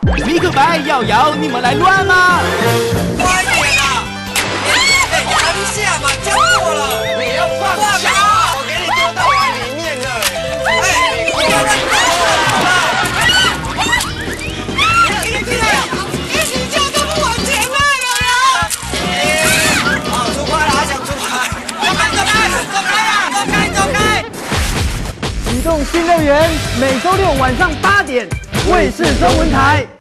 米可白、瑶瑶，你们来乱吗？ 快点啊！还不下嘛，交过了。你要放下，我给你丢到碗里面了。哎，不要再搞了！你就这么往前迈了呀？好，出发了，还想出牌？走开！ 移动新乐园，每周六晚上8点，卫视中文台。